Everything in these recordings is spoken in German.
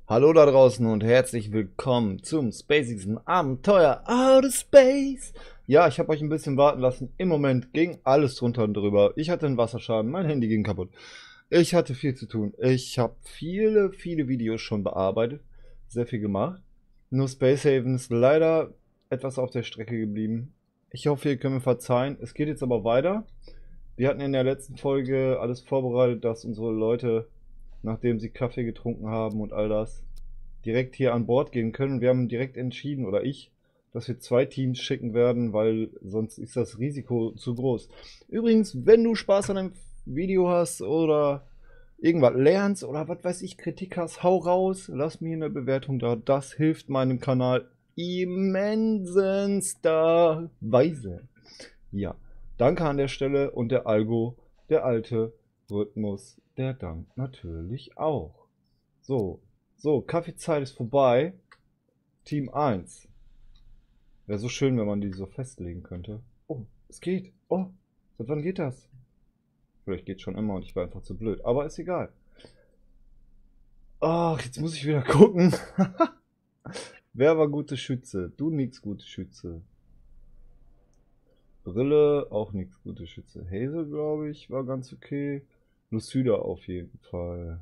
Hallo da draußen und herzlich willkommen zum spacigsten Abenteuer Outer Space. Ja, ich habe euch ein bisschen warten lassen. Im Moment ging alles drunter und drüber. Ich hatte einen Wasserschaden, mein Handy ging kaputt. Ich hatte viel zu tun. Ich habe viele Videos schon bearbeitet, sehr viel gemacht. Nur Space Haven ist leider etwas auf der Strecke geblieben. Ich hoffe, ihr könnt mir verzeihen. Es geht jetzt aber weiter. Wir hatten in der letzten Folge alles vorbereitet, dass unsere Leute, nachdem sie Kaffee getrunken haben und all das, direkt hier an Bord gehen können. Wir haben direkt entschieden, oder ich, dass wir 2 Teams schicken werden, weil sonst ist das Risiko zu groß. Übrigens, wenn du Spaß an einem Video hast oder irgendwas lernst oder was weiß ich, Kritik hast, hau raus, lass mir eine Bewertung da. Das hilft meinem Kanal immensensterweise. Ja, danke an der Stelle und der Algo, der alte Rhythmus, der dankt natürlich auch. So, Kaffeezeit ist vorbei. Team 1. Wäre so schön, wenn man die so festlegen könnte. Oh, es geht. Oh, seit wann geht das? Vielleicht geht schon immer und ich war einfach zu blöd. Aber ist egal. Ach, jetzt muss ich wieder gucken. Wer war gute Schütze? Du nix gute Schütze. Brille, auch nichts gute Schütze. Hazel, glaube ich, war ganz okay. Lucida auf jeden Fall.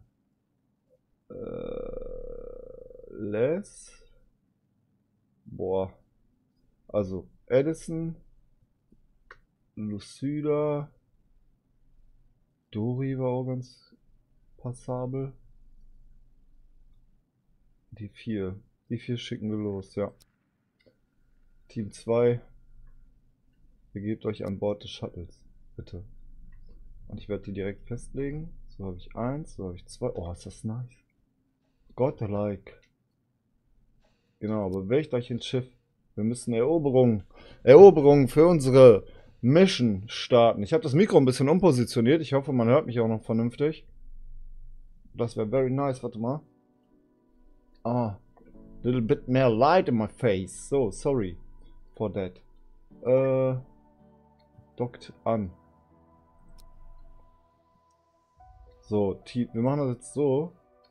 Les. Boah. Also Edison, Lucida, Dori war auch ganz passabel. Die vier. Die vier schicken wir los, ja. Team 2, begebt euch an Bord des Shuttles, bitte. Und ich werde die direkt festlegen. So habe ich 1, so habe ich 2. Oh, ist das nice. Godlike. Genau, bewegt euch ins Schiff. Wir müssen Eroberungen für unsere Mission starten. Ich habe das Mikro ein bisschen umpositioniert. Ich hoffe, man hört mich auch noch vernünftig. Das wäre very nice. Warte mal. Ah, little bit more light in my face. So, sorry for that. Dockt an. So, wir machen das jetzt so.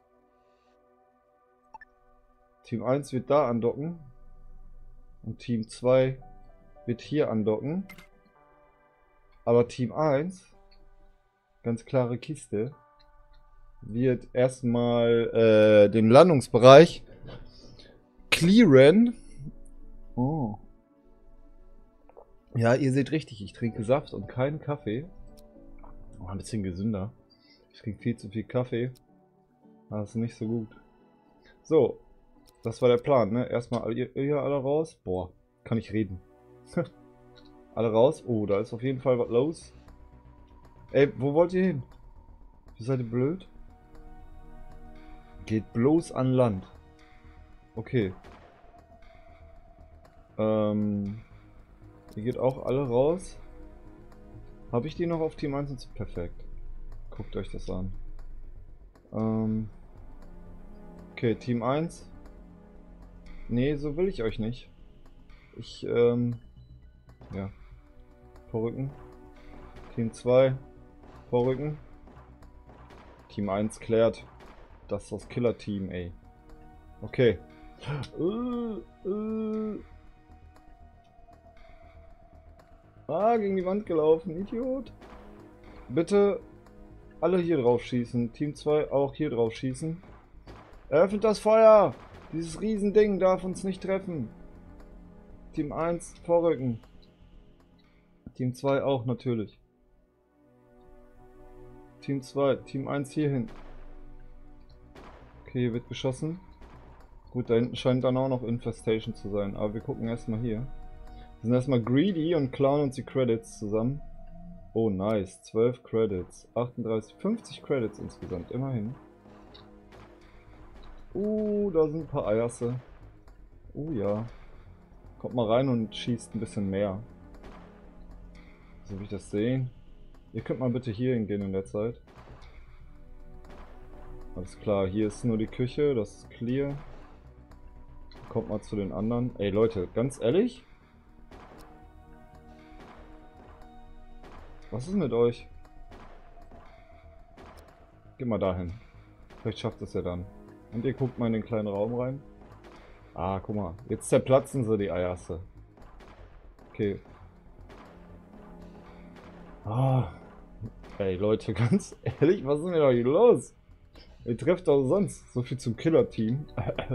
Team 1 wird da andocken. Und Team 2 wird hier andocken. Aber Team 1, ganz klare Kiste, wird erstmal den Landungsbereich clearen. Oh. Ja, ihr seht richtig, ich trinke Saft und keinen Kaffee. Oh, ein bisschen gesünder. Ich trinke viel zu viel Kaffee. Das ist nicht so gut. So, das war der Plan, ne? Erstmal ihr alle raus. Boah, kann ich reden. Alle raus. Oh, da ist auf jeden Fall was los. Ey, wo wollt ihr hin? Ihr seid blöd? Geht bloß an Land. Okay. Ihr geht auch alle raus. Habe ich die noch auf Team 1? Perfekt. Guckt euch das an. Okay, Team 1. Nee, so will ich euch nicht. Ja. Vorrücken. Team 2. Vorrücken. Team 1 klärt. Das ist das Killer-Team, ey. Okay. Ah, gegen die Wand gelaufen, Idiot. Bitte alle hier drauf schießen. Team 2 auch hier drauf schießen. Eröffnet das Feuer! Dieses Riesending darf uns nicht treffen. Team 1 vorrücken. Team 2 auch natürlich. Team 2, Team 1 hier hin. Okay, hier wird geschossen. Gut, da hinten scheint dann auch noch Infestation zu sein. Aber wir gucken erstmal hier. Wir sind erstmal greedy und klauen uns die Credits zusammen. Oh, nice. 12 Credits. 38, 50 Credits insgesamt. Immerhin. Da sind ein paar Eierse. Ja. Kommt mal rein und schießt ein bisschen mehr. So wie ich das sehen. Ihr könnt mal bitte hier hingehen in der Zeit. Alles klar, hier ist nur die Küche, das ist clear. Kommt mal zu den anderen. Ey Leute, ganz ehrlich? Was ist mit euch? Geh mal dahin. Vielleicht schafft es ja dann. Und ihr guckt mal in den kleinen Raum rein. Ah, guck mal. Jetzt zerplatzen sie die Eierste. Okay. Ah. Ey Leute, ganz ehrlich, was ist denn da hier los? Ihr trefft doch sonst so viel zum Killer-Team.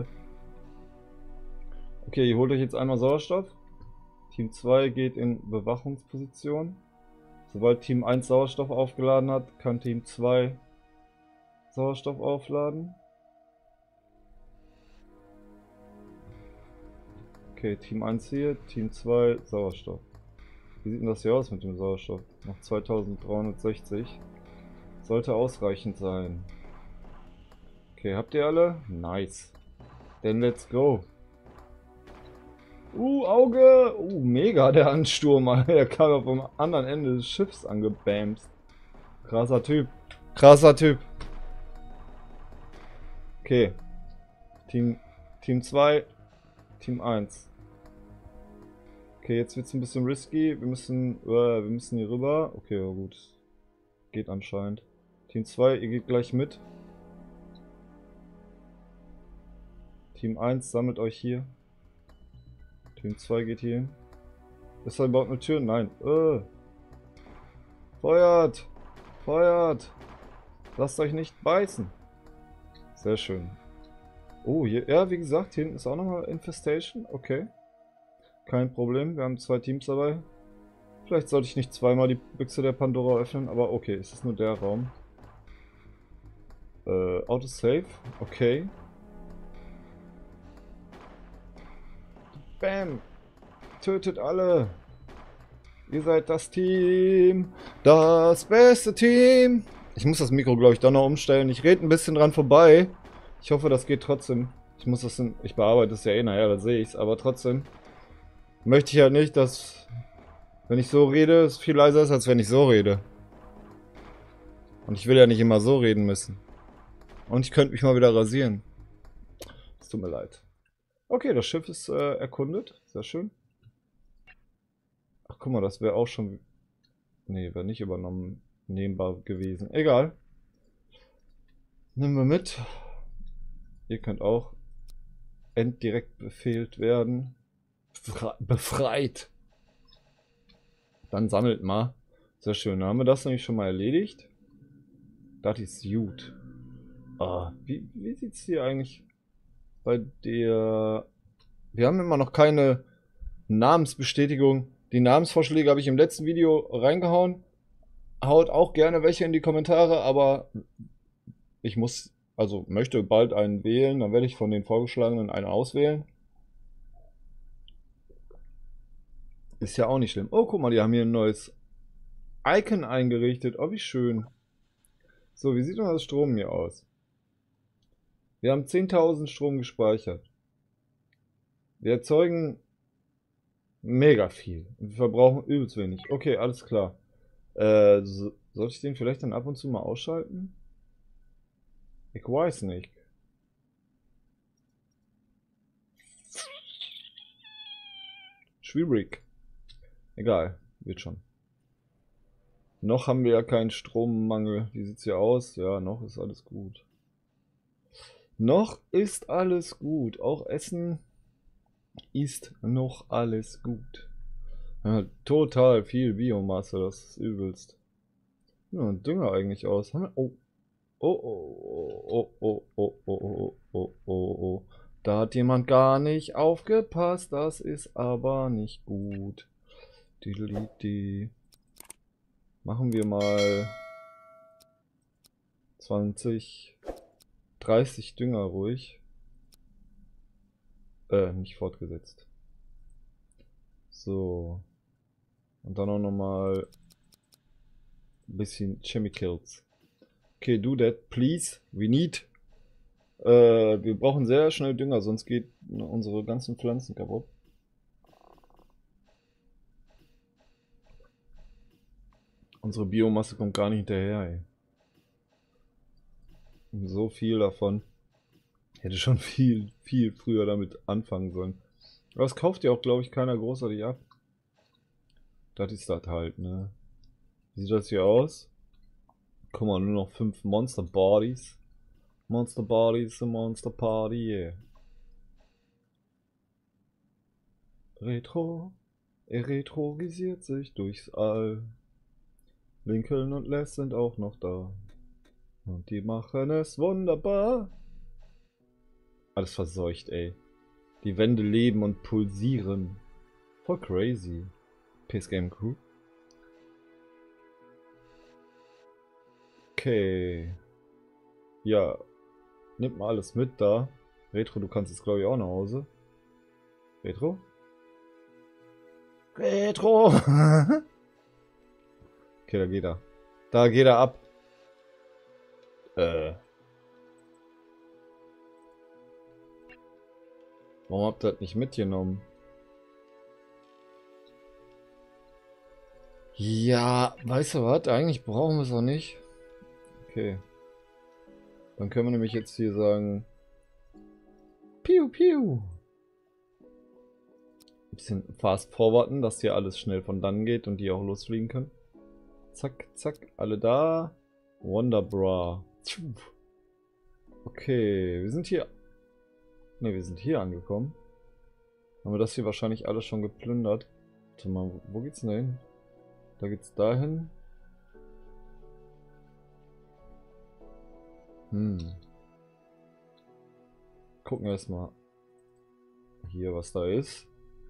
Okay, ihr holt euch jetzt einmal Sauerstoff. Team 2 geht in Bewachungsposition. Sobald Team 1 Sauerstoff aufgeladen hat, kann Team 2 Sauerstoff aufladen. Okay, Team 1 hier, Team 2 Sauerstoff. Wie sieht denn das hier aus mit dem Sauerstoff? Noch 2360. Sollte ausreichend sein. Okay, habt ihr alle? Nice. Then let's go. Auge! Mega der Ansturm, Alter. Der kam ja vom anderen Ende des Schiffs angebamst. Krasser Typ. Krasser Typ. Okay. Team 2, Team 1. Okay, jetzt wird es ein bisschen risky. Wir müssen hier rüber. Okay, ja gut. Geht anscheinend. Team 2, ihr geht gleich mit. Team 1 sammelt euch hier. Team 2 geht hier hin. Ist da überhaupt eine Tür? Nein. Feuert! Feuert! Lasst euch nicht beißen. Sehr schön. Oh, hier, ja, wie gesagt, hier hinten ist auch nochmal Infestation. Okay. Kein Problem, wir haben 2 Teams dabei. Vielleicht sollte ich nicht zweimal die Büchse der Pandora öffnen, aber okay, es ist nur der Raum. Autosave, okay. Bam! Tötet alle! Ihr seid das Team! Das beste Team! Ich muss das Mikro, glaube ich, doch noch umstellen. Ich rede ein bisschen dran vorbei. Ich hoffe, das geht trotzdem. Ich bearbeite es ja eh nachher, da sehe ich es, aber trotzdem möchte ich halt nicht, dass, wenn ich so rede, es viel leiser ist, als wenn ich so rede. Und ich will ja nicht immer so reden müssen. Und ich könnte mich mal wieder rasieren. Es tut mir leid. Okay, das Schiff ist erkundet. Sehr schön. Ach, guck mal, das wäre auch schon... Nee, wäre nicht übernehmbar gewesen. Egal. Nehmen wir mit. Ihr könnt auch direkt befehlt werden. Befreit. Dann sammelt mal. Sehr schön. Dann haben wir das nämlich schon mal erledigt. Das ist gut. Ah, wie sieht es hier eigentlich bei der... Wir haben immer noch keine Namensbestätigung. Die Namensvorschläge habe ich im letzten Video reingehauen. Haut auch gerne welche in die Kommentare, aber ich möchte bald einen wählen. Dann werde ich von den vorgeschlagenen einen auswählen. Ist ja auch nicht schlimm. Oh, guck mal, die haben hier ein neues Icon eingerichtet. Oh, wie schön. So, wie sieht denn das Strom hier aus? Wir haben 10.000 Strom gespeichert. Wir erzeugen mega viel. Wir verbrauchen übelst wenig. Okay, alles klar. Sollte ich den vielleicht dann ab und zu mal ausschalten? Ich weiß nicht. Schwierig. Egal, wird schon. Noch haben wir ja keinen Strommangel. Wie sieht's hier aus? Ja, noch ist alles gut. Noch ist alles gut. Auch Essen ist noch alles gut. Ja, total viel Biomasse, das ist übelst. Ja, Dünger eigentlich aus. Haben wir, oh. Oh. Da hat jemand gar nicht aufgepasst. Das ist aber nicht gut. Die. Machen wir mal 20, 30 Dünger ruhig. Nicht fortgesetzt. So. Und dann auch nochmal ein bisschen Chemicals. Okay, do that, please. We need. Wir brauchen sehr schnell Dünger, sonst geht unsere ganzen Pflanzen kaputt. Unsere Biomasse kommt gar nicht hinterher, ey. So viel davon. Hätte schon viel früher damit anfangen sollen. Aber das kauft ja auch, glaube ich, keiner großartig ab. Das ist das halt, ne? Wie sieht das hier aus? Guck mal, nur noch 5 Monster Bodies. Monster Party ist a Monster Party, yeah. Retro, er retrogisiert sich durchs All. Lincoln und Les sind auch noch da. Und die machen es wunderbar. Alles verseucht, ey. Die Wände leben und pulsieren. Voll crazy. PS Game Crew. Okay. Ja. Nimmt mal alles mit da. Retro, du kannst jetzt glaube ich auch nach Hause. Retro? Retro! Okay, da geht er. Da geht er ab. Warum habt ihr das nicht mitgenommen? Ja, weißt du was? Eigentlich brauchen wir es auch nicht. Okay. Dann können wir nämlich jetzt hier sagen... Piu, piu. Ein bisschen fast forwarden, dass hier alles schnell von dann geht und die auch losfliegen können. Zack, zack, alle da. Wonderbra. Okay, wir sind hier... Ne, wir sind hier angekommen. Haben wir das hier wahrscheinlich alles schon geplündert. Warte mal, wo geht's denn hin? Da geht's dahin. Gucken wir erstmal hier, was da ist.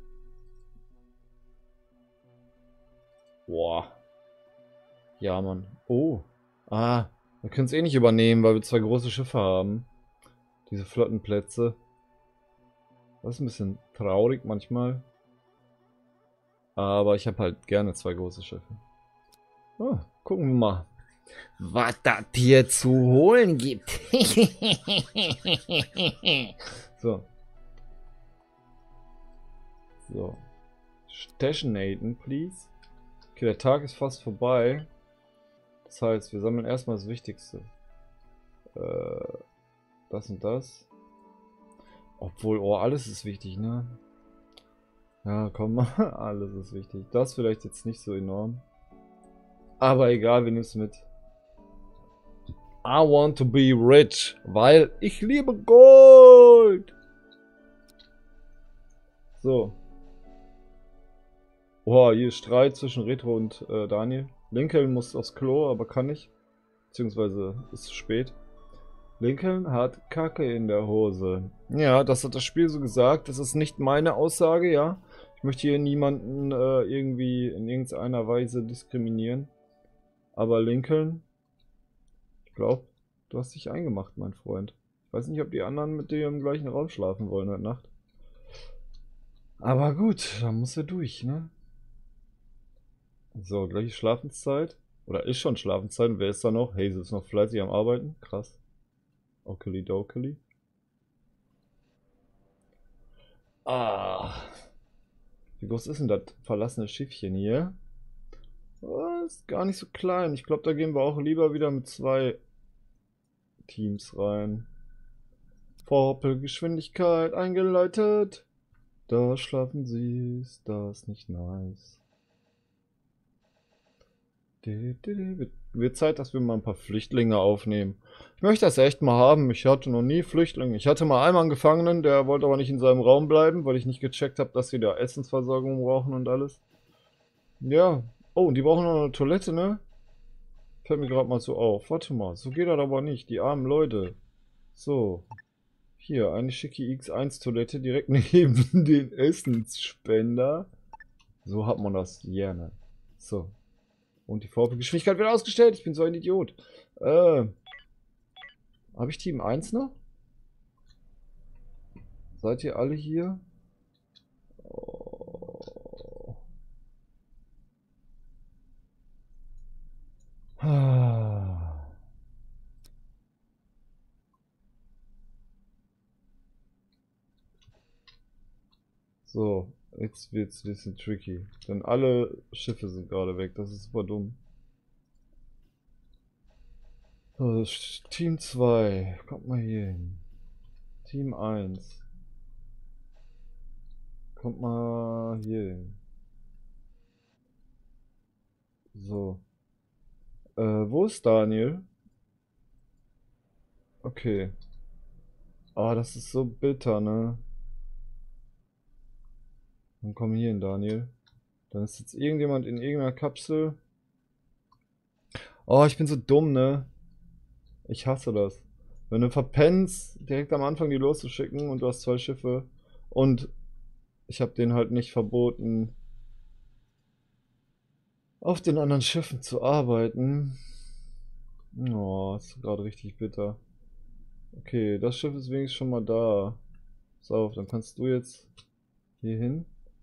Boah. Ja, Mann. Oh. Ah, wir können es eh nicht übernehmen, weil wir 2 große Schiffe haben. Diese Flottenplätze. Das ist ein bisschen traurig manchmal. Aber ich habe halt gerne 2 große Schiffe. Oh, gucken wir mal, was das hier zu holen gibt. So. So. Stationaten, please. Okay, der Tag ist fast vorbei. Das heißt, wir sammeln erstmal das Wichtigste. Das und das. Obwohl, oh, alles ist wichtig, ne? Ja, komm, alles ist wichtig. Das vielleicht jetzt nicht so enorm. Aber egal, wir nehmen es mit. I want to be rich, weil ich liebe Gold. So. Boah, hier ist Streit zwischen Retro und Daniel. Lincoln muss aufs Klo, aber kann nicht. Beziehungsweise ist zu spät. Lincoln hat Kacke in der Hose. Ja, das hat das Spiel so gesagt. Das ist nicht meine Aussage, ja. Ich möchte hier niemanden irgendwie in irgendeiner Weise diskriminieren. Aber Lincoln, ich glaube, du hast dich eingemacht, mein Freund. Ich weiß nicht, ob die anderen mit dir im gleichen Raum schlafen wollen heute Nacht. Aber gut, da muss er durch, ne? So, gleiche Schlafenszeit. Oder ist schon Schlafenszeit. Und wer ist da noch? Hazel ist noch fleißig am Arbeiten. Krass. Okeli dokeli. Ah. Wie groß ist denn das verlassene Schiffchen hier? Oh, ist gar nicht so klein. Ich glaube, da gehen wir auch lieber wieder mit 2 Teams rein. Vorhoppelgeschwindigkeit eingeleitet. Da schlafen sie, ist das nicht nice. Wird Zeit, dass wir mal ein paar Flüchtlinge aufnehmen. Ich möchte das echt mal haben. Ich hatte noch nie Flüchtlinge. Ich hatte mal einmal einen Gefangenen, der wollte aber nicht in seinem Raum bleiben, weil ich nicht gecheckt habe, dass sie da Essensversorgung brauchen und alles. Ja. Oh, und die brauchen noch eine Toilette, ne? Fällt mir gerade mal so auf. Warte mal, so geht das aber nicht. Die armen Leute. So. Hier, eine schicke X1-Toilette direkt neben den Essensspender. So hat man das gerne. So. Und die VP-Geschwindigkeit wird ausgestellt. Ich bin so ein Idiot. Habe ich Team 1 noch? Seid ihr alle hier? Oh. So, jetzt wird's ein bisschen tricky. Denn alle Schiffe sind gerade weg. Das ist super dumm. So, Team 2. Kommt mal hier hin. Team 1. Kommt mal hier hin. So. Wo ist Daniel? Okay. Ah, das ist so bitter, ne? Dann komm hier hin, Daniel. Dann ist jetzt irgendjemand in irgendeiner Kapsel. Oh, ich bin so dumm, ne? Ich hasse das. Wenn du verpennst, direkt am Anfang die loszuschicken und du hast 2 Schiffe und ich habe denen halt nicht verboten, auf den anderen Schiffen zu arbeiten. Oh, ist gerade richtig bitter. Okay, das Schiff ist wenigstens schon mal da. Pass auf, dann kannst du jetzt hier hin.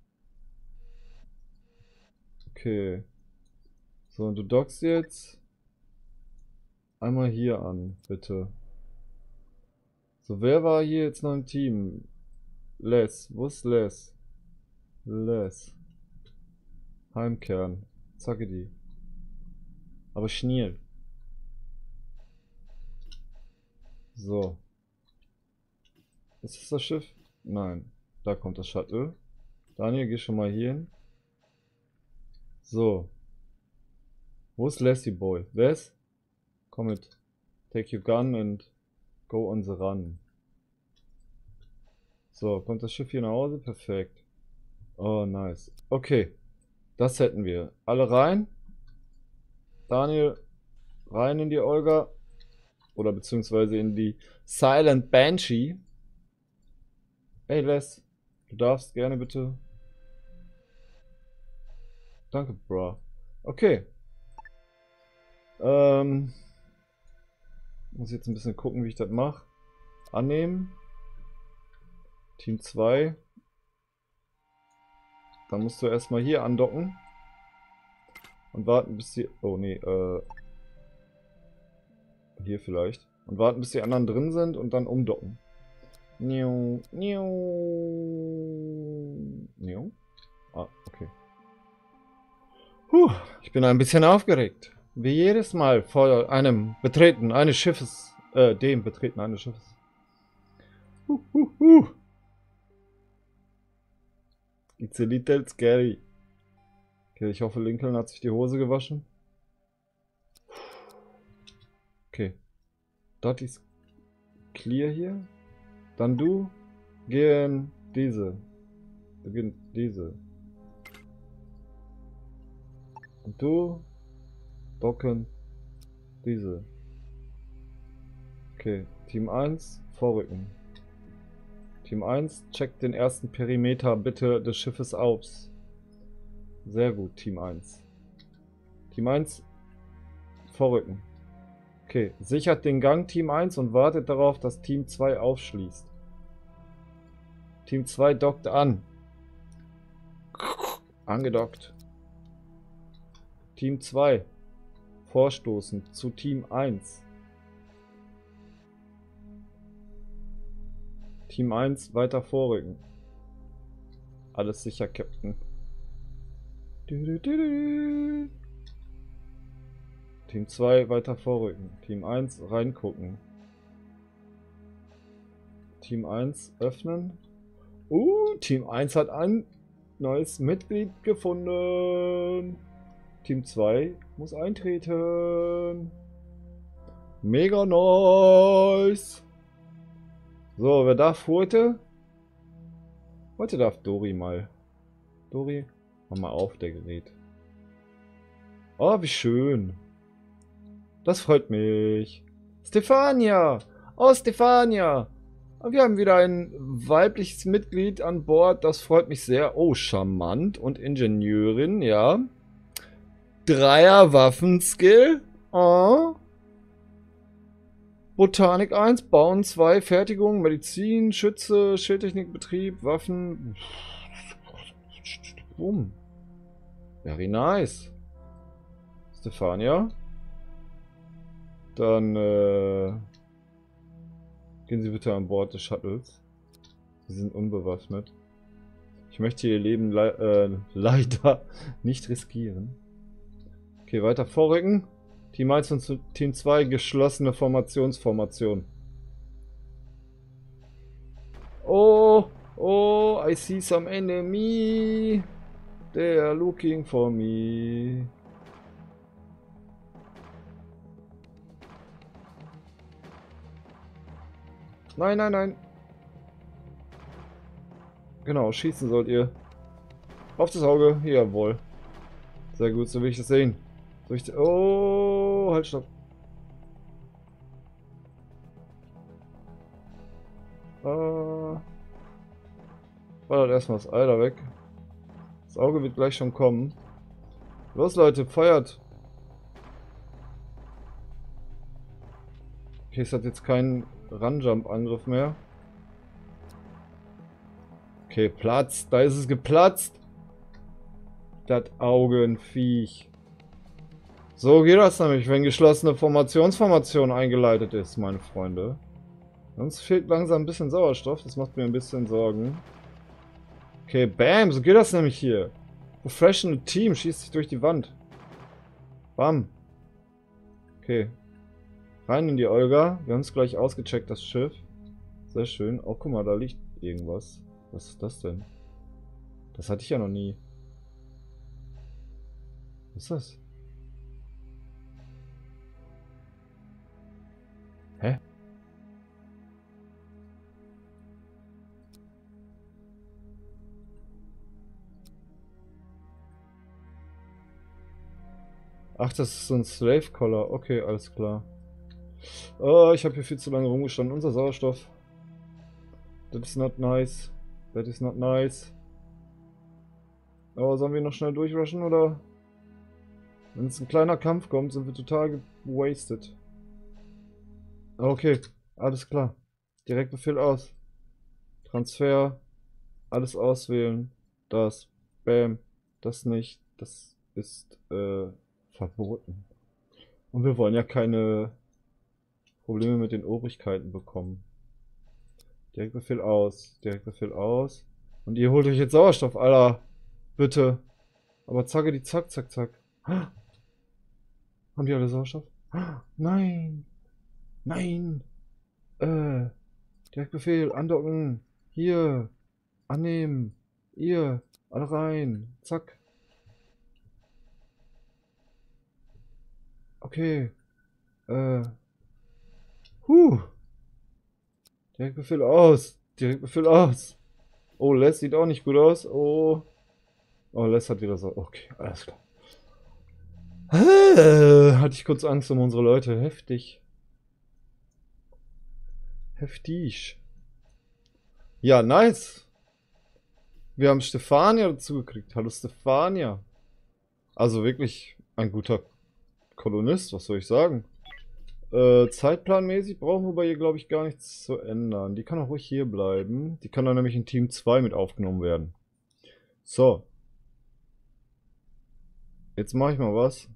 Okay. So, und du dockst jetzt einmal hier an, bitte. So, wer war hier jetzt noch im Team? Les. Wo ist Les? Les. Heimkern. Zacke die. Aber schnell. So. Ist das das Schiff? Nein. Da kommt das Shuttle. Daniel, geh schon mal hier hin. So. Wo ist Lassie Boy? Wer ist? Komm mit. Take your gun and go on the run. So, kommt das Schiff hier nach Hause? Perfekt. Oh, nice. Okay. Das hätten wir. Alle rein. Daniel, rein in die Olga. Oder beziehungsweise in die Silent Banshee. Ey, Les. Du darfst gerne bitte. Danke, bro. Okay. Muss jetzt ein bisschen gucken, wie ich das mache. Annehmen. Team 2. Dann musst du erstmal hier andocken. Und warten, bis die... Oh, nee, hier vielleicht. Und warten, bis die anderen drin sind und dann umdocken. Niu, niu. Niu? Ah, okay. Ich bin ein bisschen aufgeregt. Wie jedes Mal vor einem Betreten eines Schiffes. Dem Betreten eines Schiffes. It's a little scary. Okay, ich hoffe, Lincoln hat sich die Hose gewaschen. Okay. Das ist clear hier. Dann du. Gehen diese. Beginn diese. Und du. Docken diese. Okay. Team 1. Vorrücken. Team 1. Checkt den ersten Perimeter bitte des Schiffes aus. Sehr gut, Team 1. Team 1. Vorrücken. Okay, sichert den Gang Team 1 und wartet darauf, dass Team 2 aufschließt. Team 2 dockt an. Angedockt. Team 2. Vorstoßen zu Team 1. Team 1 weiter vorrücken. Alles sicher, Captain. Team 2 weiter vorrücken. Team 1 reingucken. Team 1 öffnen. Team 1 hat ein neues Mitglied gefunden. Team 2 muss eintreten. Mega nice. So, wer darf heute? Heute darf Dori mal. Dori, mach mal auf, der Gerät. Oh, wie schön. Das freut mich. Stefania! Oh, Stefania! Wir haben wieder ein weibliches Mitglied an Bord. Das freut mich sehr. Oh, charmant und Ingenieurin, ja. 3er Waffenskill. Oh. Botanik 1, Bauen 2, Fertigung, Medizin, Schütze, Schildtechnikbetrieb, Waffen. Boom. Very nice. Stefania. Dann gehen Sie bitte an Bord des Shuttles. Sie sind unbewaffnet. Ich möchte Ihr Leben leider nicht riskieren. Okay, weiter vorrücken. Team 1 und Team 2 geschlossene Formation. Oh, oh, I see some enemy. They are looking for me. Nein, nein, nein. Genau, schießen sollt ihr. Auf das Auge. Jawohl. Sehr gut, so will ich das sehen. Oh, halt, stopp. Ballert erstmal das Ei da weg. Das Auge wird gleich schon kommen. Los, Leute, feuert! Okay, es hat jetzt keinen Run-Jump-Angriff mehr. Okay, platzt. Da ist es geplatzt. Das Augenviech. So geht das nämlich, wenn geschlossene Formation eingeleitet ist, meine Freunde. Uns fehlt langsam ein bisschen Sauerstoff. Das macht mir ein bisschen Sorgen. Okay, bam. So geht das nämlich hier. Professional Team schießt sich durch die Wand. Bam. Okay. Rein in die Olga. Wir haben es gleich ausgecheckt, das Schiff. Sehr schön. Oh, guck mal, da liegt irgendwas. Was ist das denn? Das hatte ich ja noch nie. Was ist das? Hä? Ach, das ist so ein Slave Collar. Okay, alles klar. Oh, ich habe hier viel zu lange rumgestanden. Unser Sauerstoff. That is not nice. That is not nice. Oh, sollen wir noch schnell durchrushen, oder? Wenn es ein kleiner Kampf kommt, sind wir total wasted. Okay, alles klar. Direktbefehl aus. Transfer. Alles auswählen. Das. Bam. Das nicht. Das ist verboten. Und wir wollen ja keine Probleme mit den Obrigkeiten bekommen. Direktbefehl aus. Direktbefehl aus. Und ihr holt euch jetzt Sauerstoff, Alter. Bitte. Aber zacke die zack, zack, zack. Haben die alle Sauerstoff? Nein. Nein. Direktbefehl. Andocken. Hier. Annehmen. Ihr. Alle rein. Zack. Okay. Direktbefehl aus. Direktbefehl aus. Oh, Les sieht auch nicht gut aus. Oh. Oh, Les hat wieder so. Okay, alles klar. Hatte ich kurz Angst um unsere Leute. Heftig. Heftig. Ja, nice. Wir haben Stefania dazu gekriegt. Hallo Stefania. Also wirklich ein guter Kolonist, was soll ich sagen? Zeitplanmäßig brauchen wir bei ihr, glaube ich, gar nichts zu ändern. Die kann auch ruhig hier bleiben. Die kann dann nämlich in Team 2 mit aufgenommen werden. So. Jetzt mache ich mal was.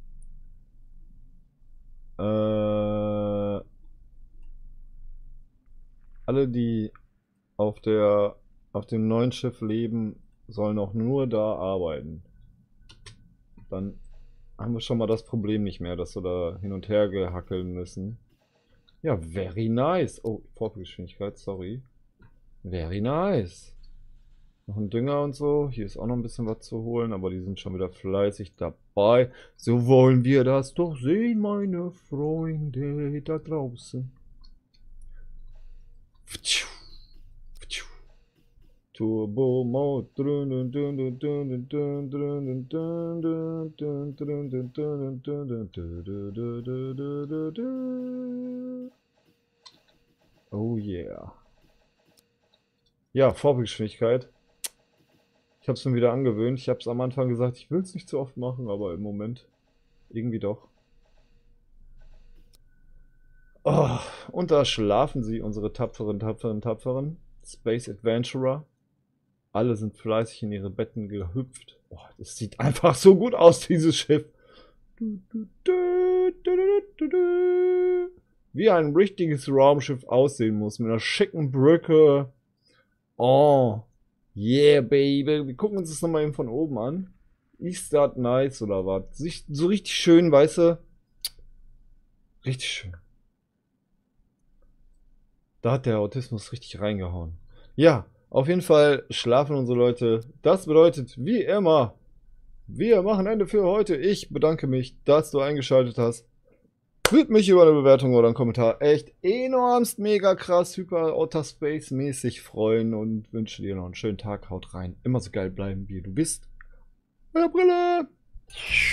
Alle, die auf dem neuen Schiff leben, sollen auch nur da arbeiten. Dann haben wir schon mal das Problem nicht mehr, dass wir da hin und her gehackeln müssen. Ja, very nice. Oh, Vorgeschwindigkeit, sorry. Very nice. Noch ein Dünger und so. Hier ist auch noch ein bisschen was zu holen, aber die sind schon wieder fleißig dabei. So wollen wir das doch sehen, meine Freunde da draußen. Turbo Mode. Oh yeah. Ja, Vorgeschwindigkeit. Ich habe es mir wieder angewöhnt. Ich habe es am Anfang gesagt, ich will es nicht so oft machen, aber im Moment irgendwie doch. Oh, und da schlafen sie, unsere tapferen Space Adventurer. Alle sind fleißig in ihre Betten gehüpft. Oh, das sieht einfach so gut aus, dieses Schiff. Wie ein richtiges Raumschiff aussehen muss, mit einer schicken Brücke. Oh, yeah, baby. Wir gucken uns das nochmal eben von oben an. Ist das nice oder was? So richtig schön, weißt du? Richtig schön. Da hat der Autismus richtig reingehauen. Ja, auf jeden Fall schlafen unsere Leute. Das bedeutet, wie immer, wir machen Ende für heute. Ich bedanke mich, dass du eingeschaltet hast. Würde mich über eine Bewertung oder einen Kommentar echt enormst mega krass, hyper Outer Space mäßig freuen und wünsche dir noch einen schönen Tag. Haut rein. Immer so geil bleiben, wie du bist. Euer Brille.